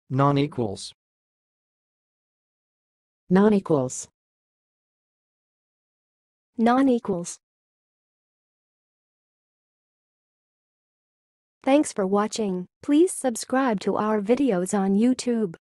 nonequals, nonequals, nonequals. Thanks for watching. Please subscribe to our videos on YouTube.